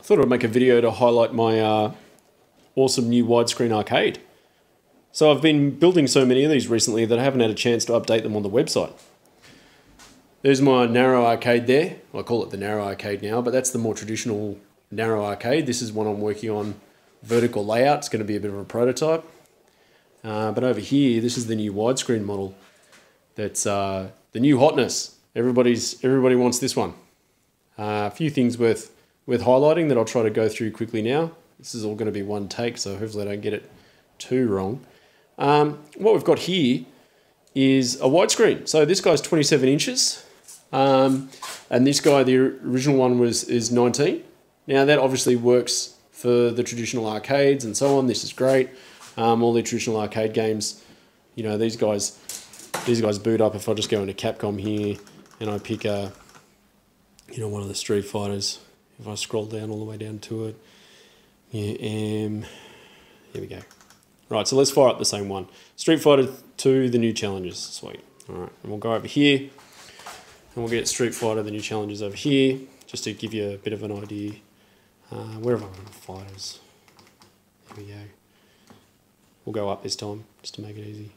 thought I'd make a video to highlight my awesome new widescreen arcade. So I've been building so many of these recently that I haven't had a chance to update them on the website. There's my narrow arcade there. I call it the narrow arcade now, but that's the more traditional narrow arcade. This is one I'm working on vertical layout. It's going to be a bit of a prototype. But over here, this is the new widescreen model. That's the new hotness. Everybody wants this one. A few things worth highlighting that I'll try to go through quickly now. This is all going to be one take, so hopefully I don't get it too wrong. What we've got here is a widescreen. So this guy's 27 inches, and this guy, the original one, is 19. Now that obviously works for the traditional arcades and so on. This is great. All the traditional arcade games, you know, these guys boot up. If I just go into Capcom here and I pick a, you know, one of the Street Fighters, if I scroll down all the way down to it, yeah, here we go. Right, so let's fire up the same one. Street Fighter 2, the new challenges. Sweet. All right, and we'll go over here, and we'll get Street Fighter, the new challenges over here, just to give you a bit of an idea. Where have I got fighters? There we go. We'll go up this time, just to make it easy.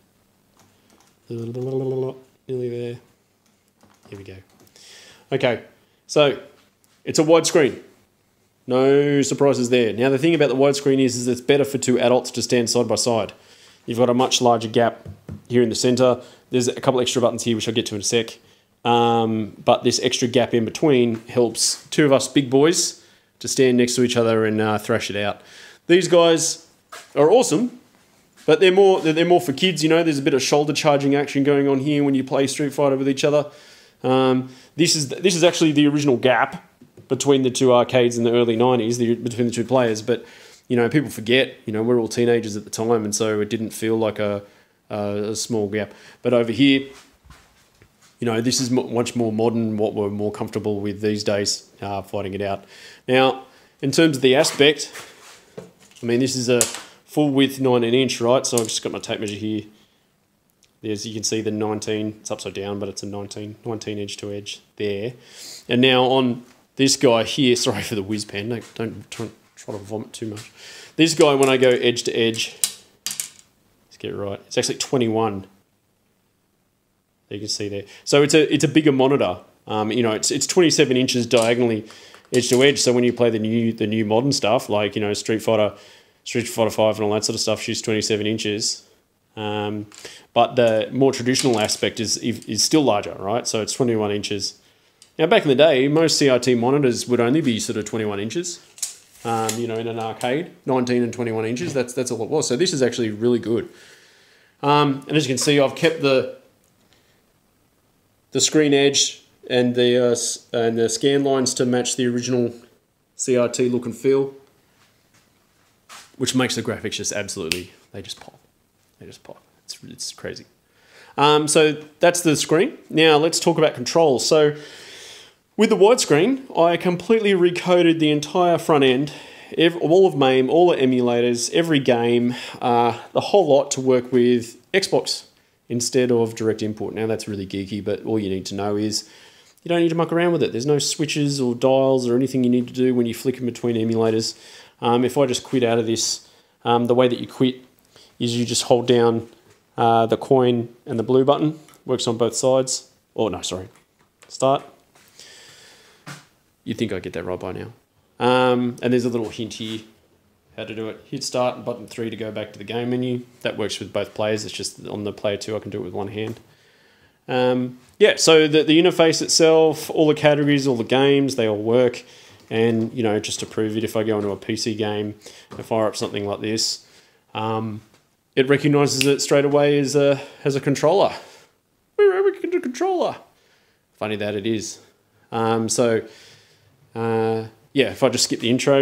Nearly there. Here we go. Okay, so it's a widescreen. No surprises there. Now the thing about the widescreen is it's better for two adults to stand side by side. You've got a much larger gap here in the center. There's a couple extra buttons here, which I'll get to in a sec. But this extra gap in between helps two of us big boys to stand next to each other and thrash it out. These guys are awesome, but they're more for kids. You know, there's a bit of shoulder charging action going on here when you play Street Fighter with each other. This is actually the original gap between the two arcades in the early 90s, between the two players. But, you know, people forget, you know, we're all teenagers at the time, and so it didn't feel like a small gap. But over here, you know, this is much more modern, what we're more comfortable with these days, fighting it out. Now, in terms of the aspect, I mean, this is a full width 19 inch, right? So I've just got my tape measure here. There's, you can see the 19, it's upside down, but it's a 19 edge to edge there. And now on this guy here, sorry for the whiz pen, don't try to vomit too much. This guy, when I go edge to edge, let's get it right, it's actually 21. You can see there. So it's a bigger monitor. You know, it's 27 inches diagonally edge to edge. So when you play the new modern stuff, like, you know, Street Fighter 5 and all that sort of stuff, she's 27 inches. But the more traditional aspect is still larger, right? So it's 21 inches. Now, back in the day, most CRT monitors would only be sort of 21 inches. You know, in an arcade, 19 and 21 inches. That's all it was. So this is actually really good. And as you can see, I've kept the screen edge and the scan lines to match the original CRT look and feel, which makes the graphics just absolutely, they just pop. They just pop. It's crazy. So that's the screen. Now let's talk about controls. So with the widescreen, I completely recoded the entire front end, all of MAME, all the emulators, every game, the whole lot to work with Xbox instead of direct import. Now that's really geeky, but all you need to know is you don't need to muck around with it. There's no switches or dials or anything you need to do when you flick in between emulators. If I just quit out of this, the way that you quit is you just hold down the coin and the blue button. Works on both sides. Oh, no, sorry. Start. You'd think I'd get that right by now. And there's a little hint here how to do it. Hit start and button 3 to go back to the game menu. That works with both players. It's just on the player 2 I can do it with one hand. Yeah, so the interface itself, all the categories, all the games, they all work. And, you know, just to prove it, if I go into a PC game and fire up something like this, it recognises it straight away as a controller. We're a controller. Funny that it is. Yeah, if I just skip the intro,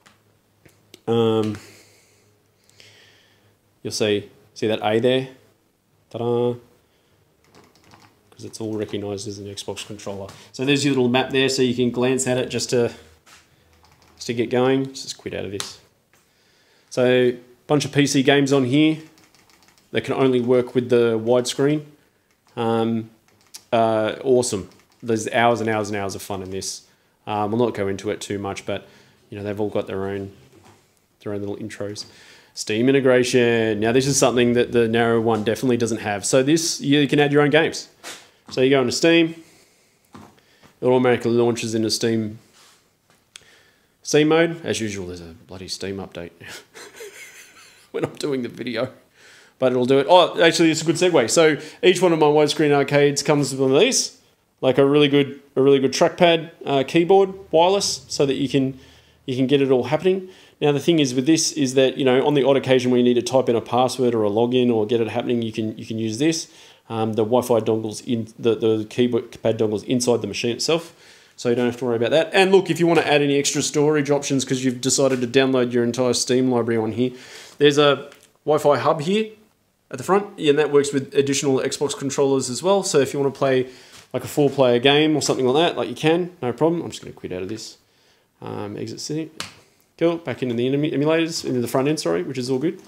you'll see that A there, ta-da, because it's all recognised as an Xbox controller. So there's your little map there, so you can glance at it just to get going. Let's just quit out of this. So a bunch of PC games on here that can only work with the widescreen. Awesome. There's hours and hours and hours of fun in this. We'll not go into it too much, but You know, they've all got their own little intros. Steam integration. Now, this is something that the narrow one definitely doesn't have. So this, you can add your own games. So you go into Steam. It automatically launches into Steam mode. As usual, there's a bloody Steam update when I'm doing the video. But it'll do it. Oh, actually, it's a good segue. So each one of my widescreen arcades comes with one of these. Like a really good trackpad keyboard, wireless, so that you can get it all happening. Now the thing is with this is that, you know, on the odd occasion when you need to type in a password or a login or get it happening, you can use this. The Wi-Fi dongles in the keyboard pad dongles inside the machine itself, so you don't have to worry about that. And look, if you want to add any extra storage options because you've decided to download your entire Steam library on here, there's a Wi-Fi hub here at the front, and that works with additional Xbox controllers as well. So if you want to play like a 4-player game or something like that, like you can, no problem. I'm just going to quit out of this. Exit city. Cool. Back into the emulators, into the front end, sorry, which is all good.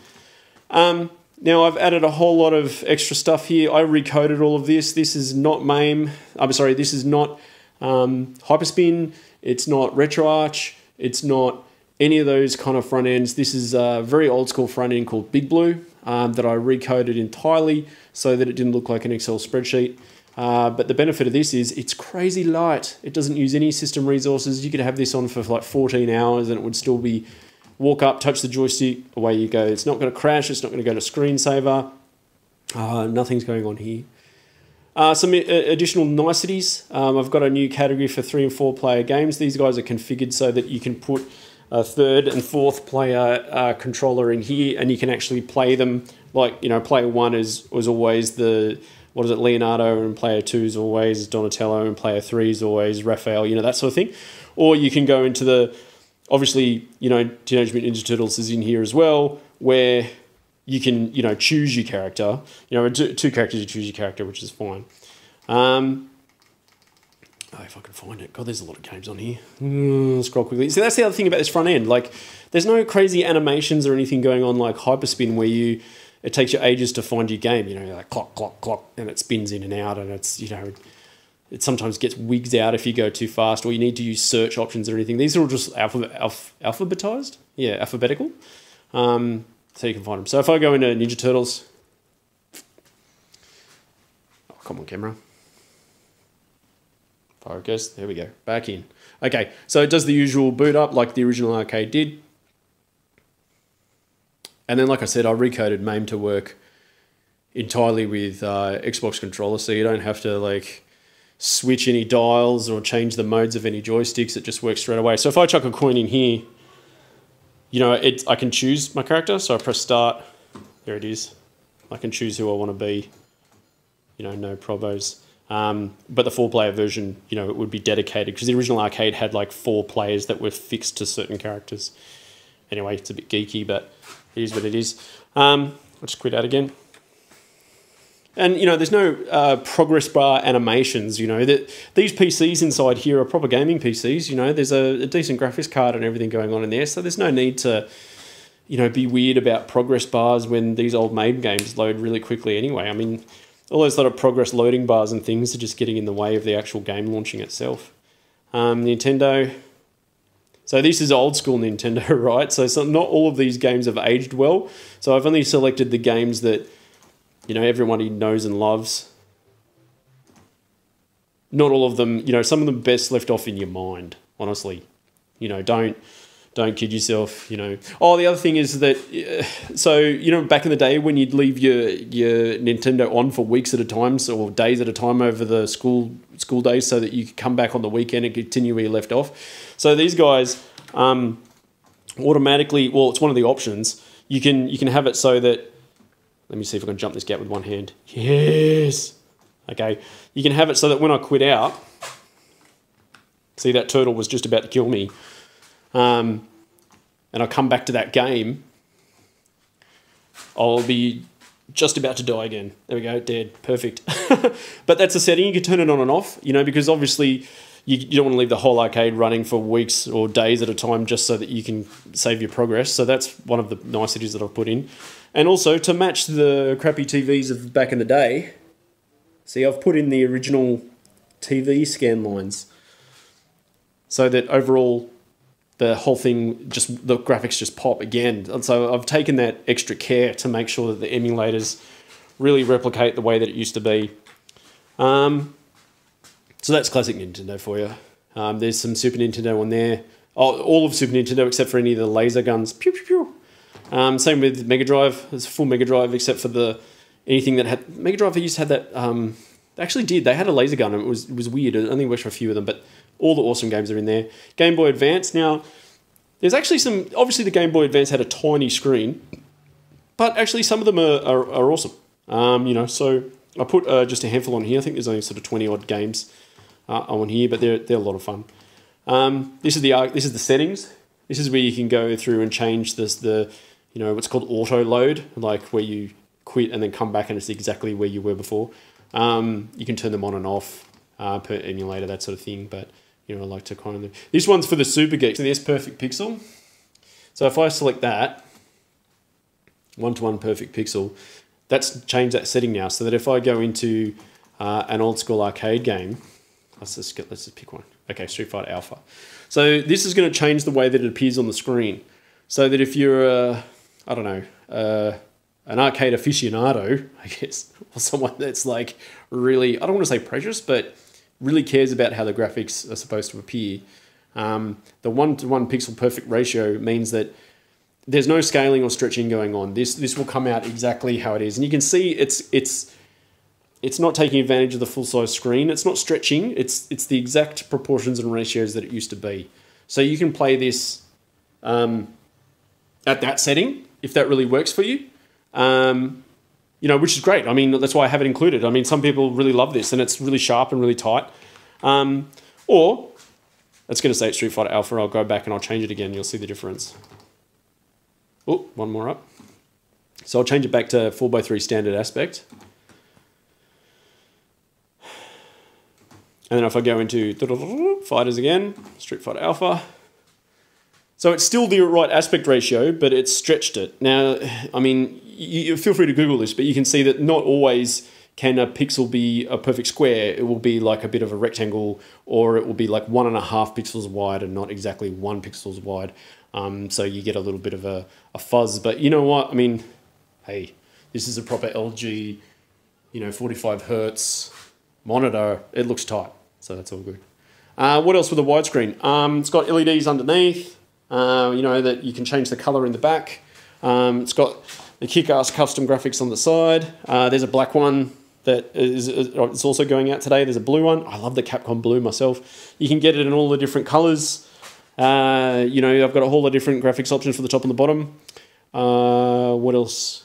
Now I've added a whole lot of extra stuff here. I recoded all of this. This is not MAME. I'm sorry, this is not Hyperspin. It's not RetroArch. It's not any of those kind of front ends. This is a very old school front end called Big Blue that I recoded entirely so that it didn't look like an Excel spreadsheet. But the benefit of this is it's crazy light. It doesn't use any system resources. You could have this on for like 14 hours and it would still be walk up, touch the joystick, away you go. It's not going to crash. It's not going to go to screensaver. Nothing's going on here. Some additional niceties. I've got a new category for 3 and 4 player games. These guys are configured so that you can put a 3rd and 4th player controller in here and you can actually play them. Like, you know, player 1 was always the... What is it, Leonardo, and player 2 is always Donatello, and player 3 is always Raphael, you know, that sort of thing. Or you can go into the, obviously, you know, Teenage Mutant Ninja Turtles is in here as well, where you can, you know, choose your character. You know, 2 characters, you choose your character, which is fine. Oh, if I can find it. God, there's a lot of games on here. Scroll quickly. So that's the other thing about this front end. Like, there's no crazy animations or anything going on like Hyperspin where it takes you ages to find your game, you know, you're like clock, clock, clock, and it spins in and out, and it's, you know, it sometimes gets wigs out if you go too fast, or you need to use search options or anything. These are all just alphabetized, yeah, alphabetical, so you can find them. So if I go into Ninja Turtles, oh, come on, camera, focus, there we go, back in. Okay, so it does the usual boot up like the original arcade did. And then, like I said, I recoded MAME to work entirely with Xbox controller, so you don't have to like switch any dials or change the modes of any joysticks. It just works straight away. So if I chuck a coin in here, you know, I can choose my character. So I press start. There it is. I can choose who I want to be. You know, no probos. But the 4-player version, you know, it would be dedicated because the original arcade had like 4 players that were fixed to certain characters. Anyway, it's a bit geeky, but it is what it is. I'll just quit out again. And, you know, there's no progress bar animations, you know. These PCs inside here are proper gaming PCs, you know. There's a decent graphics card and everything going on in there, so there's no need to, you know, be weird about progress bars when these old MAME games load really quickly anyway. I mean, all those sort of progress loading bars and things are just getting in the way of the actual game launching itself. Nintendo... So this is old school Nintendo, right? So not all of these games have aged well. So I've only selected the games that, you know, everybody knows and loves. Not all of them, you know, some of them best left off in your mind, honestly. You know, don't kid yourself, you know. Oh, the other thing is that, so, you know, back in the day when you'd leave your Nintendo on for weeks at a time, or days at a time over the school days so that you could come back on the weekend and continue where you left off. So these guys automatically, well, it's one of the options. You can have it so that, let me see if I can jump this gap with one hand. Yes. Okay. You can have it so that when I quit out, see that turtle was just about to kill me, and I come back to that game, I'll be just about to die again. There we go, dead, perfect. But that's a setting, you can turn it on and off, you know, because obviously you don't want to leave the whole arcade running for weeks or days at a time just so that you can save your progress. So that's one of the niceties that I've put in. And also to match the crappy TVs of back in the day, see, I've put in the original TV scan lines so that overall the whole thing, just the graphics just pop again. And so I've taken that extra care to make sure that the emulators really replicate the way that it used to be. So that's classic Nintendo for you. There's some Super Nintendo on there. Oh, all of Super Nintendo except for any of the laser guns. Pew, pew, pew. Same with Mega Drive. It's a full Mega Drive except for anything that had... Mega Drive, they used to have that... they actually did. They had a laser gun and it was weird. It only worked for a few of them, but all the awesome games are in there. Game Boy Advance. Now, there's actually some... Obviously, the Game Boy Advance had a tiny screen, but actually some of them are awesome. You know, so I put just a handful on here. I think there's only sort of 20-odd games on here, but they're a lot of fun. This is the settings. This is where you can go through and change the you know, what's called auto load, like where you quit and then come back and it's exactly where you were before. You can turn them on and off per emulator, that sort of thing. But you know, I like to kind of... This one's for the super geeks. So there's perfect pixel. So if I select that, 1:1 perfect pixel, that's changed that setting now. So that if I go into an old school arcade game, let's just pick one. Okay, Street Fighter Alpha. So this is going to change the way that it appears on the screen. So that if you're I don't know, an arcade aficionado, I guess, or someone that's like really, I don't want to say precious, but really cares about how the graphics are supposed to appear. The 1:1 pixel perfect ratio means that there's no scaling or stretching going on. This will come out exactly how it is. And you can see it's not taking advantage of the full-size screen. It's not stretching. It's the exact proportions and ratios that it used to be. So you can play this at that setting, if that really works for you. You know, which is great. I mean, that's why I have it included. I mean, some people really love this, and it's really sharp and really tight. Or, it's going to say it's Street Fighter Alpha. I'll go back and I'll change it again. You'll see the difference. Oh, one more up. So I'll change it back to 4:3 standard aspect. And then if I go into fighters again, Street Fighter Alpha. So it's still the right aspect ratio, but it's stretched it. Now, I mean, you feel free to Google this, but you can see that not always can a pixel be a perfect square. It will be like a bit of a rectangle, or it will be like 1.5 pixels wide and not exactly 1 pixels wide. So you get a little bit of a fuzz. But you know what? I mean, hey, this is a proper LG, you know, 45 hertz monitor. It looks tight, so that's all good. What else with the widescreen? It's got LEDs underneath. You know, that you can change the color in the back. It's got the kick-ass custom graphics on the side. There's a black one that it's also going out today. There's a blue one. I love the Capcom blue myself. You can get it in all the different colors. You know, I've got a whole lot of different graphics options for the top and the bottom. What else?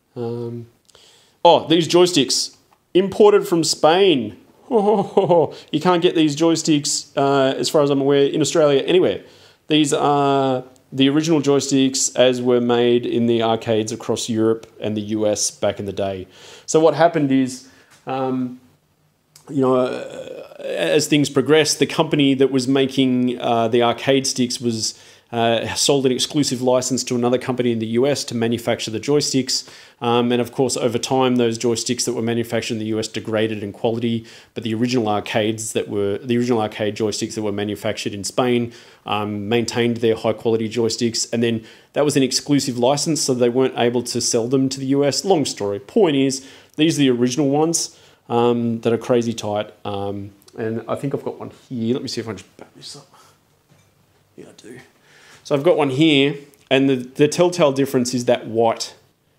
Oh, these joysticks. Imported from Spain. You can't get these joysticks, as far as I'm aware, in Australia anywhere. These are the original joysticks as were made in the arcades across Europe and the US back in the day. So what happened is, you know, as things progressed, the company that was making the arcade sticks was sold an exclusive license to another company in the US to manufacture the joysticks. And of course, over time, those joysticks that were manufactured in the US degraded in quality, but the original arcade joysticks that were manufactured in Spain maintained their high quality joysticks. And then that was an exclusive license, so they weren't able to sell them to the US. Long story. Point is, these are the original ones that are crazy tight. And I think I've got one here. Let me see if I can just back this up. Yeah, I do. So I've got one here, and the telltale difference is that white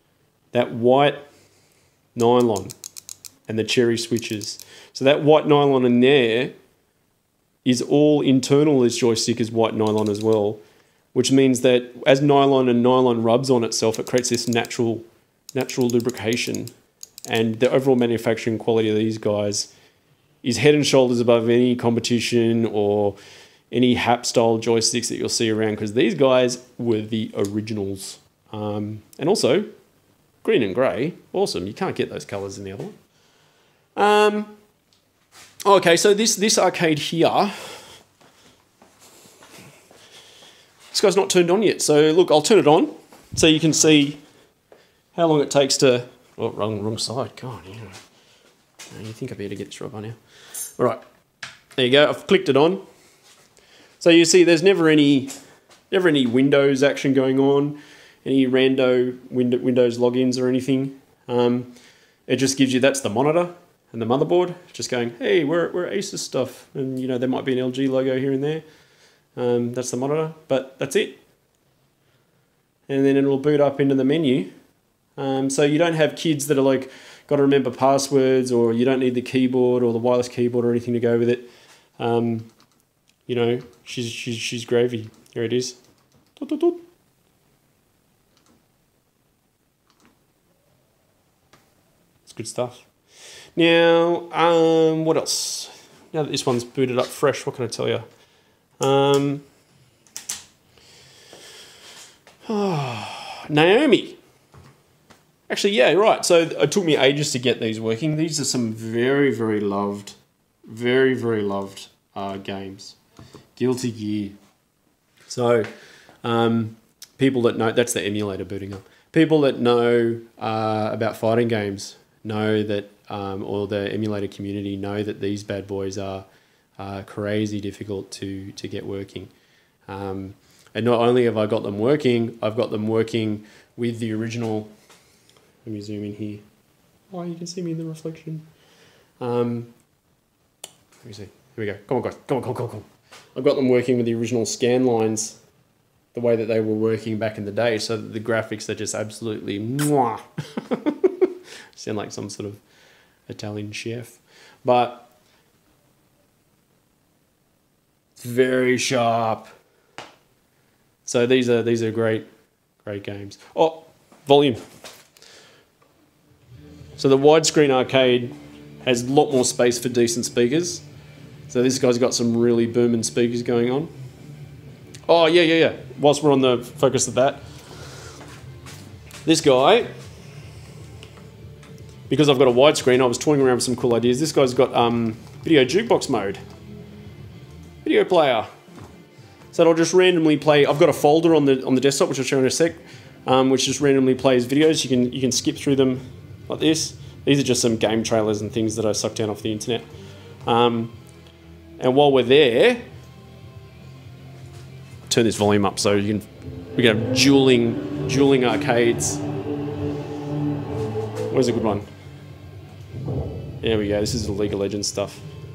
nylon and the cherry switches. So that white nylon in there is all internal. This joystick is white nylon as well, which means that as nylon rubs on itself, it creates this natural lubrication, and the overall manufacturing quality of these guys is head and shoulders above any competition or any HAP-style joysticks that you'll see around, because these guys were the originals. And also, green and grey, awesome. You can't get those colours in the other one. Okay, so this arcade here, this guy's not turned on yet. So look, I'll turn it on so you can see how long it takes to... Oh, wrong side. God, yeah. You think I'd be able to get this right by now. All right, there you go. I've clicked it on. So you see there's never any never any Windows action going on, any Windows logins or anything. It just gives you, that's the monitor and the motherboard, just going, hey, we're Asus stuff. And, you know, there might be an LG logo here and there. That's the monitor, but that's it. And then it'll boot up into the menu. So you don't have kids that are like, got to remember passwords, or you don't need the keyboard or the wireless keyboard or anything to go with it. You know, she's gravy. Here it is. Toot, toot, toot. It's good stuff. Now, what else? Now that this one's booted up fresh, what can I tell you? Naomi. Actually, yeah, right. So it took me ages to get these working. These are some very, very loved games. Guilty Gear. So people that know, that's the emulator booting up. People that know about fighting games know that, or the emulator community know that these bad boys are crazy difficult to get working. And not only have I got them working, I've got them working with the original. Let me zoom in here. Oh, you can see me in the reflection. Let me see. Here we go. Come on, guys. Come on. I've got them working with the original scan lines, the way that they were working back in the day, so that the graphics are just absolutely mwah. Sound like some sort of Italian chef. But it's very sharp. So these are great games. Oh, volume. So the widescreen arcade has a lot more space for decent speakers. So this guy's got some really booming speakers going on. Oh, yeah. Whilst we're on the focus of that, this guy, because I've got a widescreen, I was toying around with some cool ideas. This guy's got video jukebox mode. Video player. So it'll just randomly play. I've got a folder on the desktop, which I'll show in a sec, which just randomly plays videos. You can skip through them like this. These are just some game trailers and things that I sucked down off the internet. And while we're there, turn this volume up so we can have dueling arcades. Where's a good one? There we go. This is the League of Legends stuff.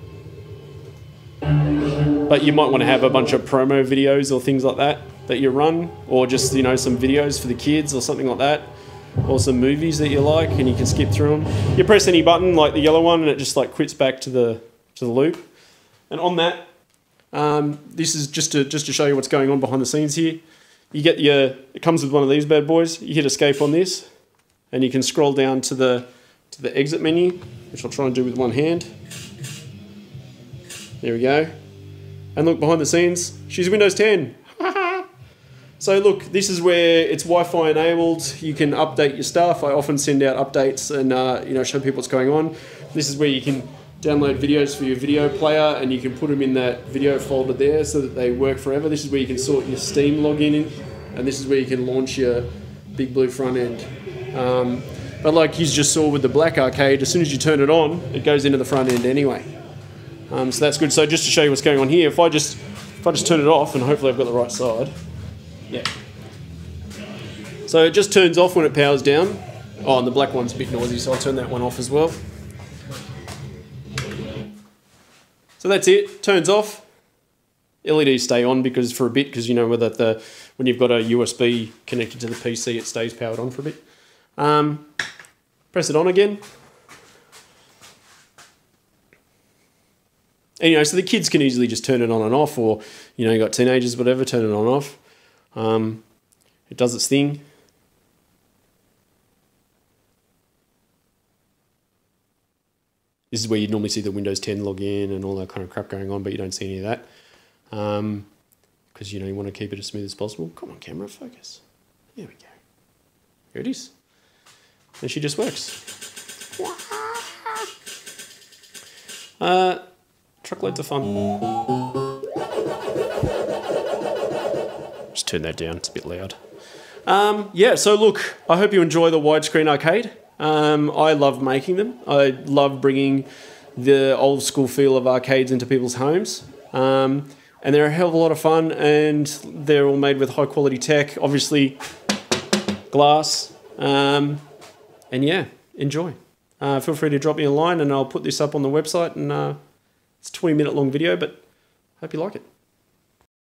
But you might want to have a bunch of promo videos or things like that you run, or just, you know, some videos for the kids or something like that, or some movies that you like, and you can skip through them. You press any button, like the yellow one, and it just like quits back to the loop. And on that, this is just to show you what's going on behind the scenes here. You get it comes with one of these bad boys. You hit escape on this, and you can scroll down to the exit menu, which I'll try and do with one hand. There we go. And look, behind the scenes, she's Windows 10. So look, this is where it's Wi-Fi enabled. You can update your stuff. I often send out updates and you know, show people what's going on. This is where you can download videos for your video player, and you can put them in that video folder there so that they work forever. This is where you can sort your Steam login in, and this is where you can launch your big blue front end. But like you just saw with the black arcade, as soon as you turn it on, it goes into the front end anyway. So that's good. So just to show you what's going on here, if I just turn it off, and hopefully I've got the right side. Yeah. So it just turns off when it powers down. Oh, and the black one's a bit noisy, so I'll turn that one off as well. So that's it. Turns off. LEDs stay on because for a bit, because you know whether when you've got a USB connected to the PC, it stays powered on for a bit. Press it on again. And, you know, so the kids can easily just turn it on and off, or, you know, you got teenagers, whatever, turn it on and off. It does its thing. This is where you'd normally see the Windows 10 login and all that kind of crap going on, but you don't see any of that. Because, you know, you want to keep it as smooth as possible. Come on, camera, focus. There we go. Here it is. And she just works. Truckloads of fun. Just turn that down, it's a bit loud. Yeah, so look, I hope you enjoy the widescreen arcade. I love making them. I love bringing the old school feel of arcades into people's homes. And they're a hell of a lot of fun, and they're all made with high quality tech, obviously glass. And yeah, enjoy. Feel free to drop me a line, and I'll put this up on the website. And it's a 20-minute long video, but hope you like it.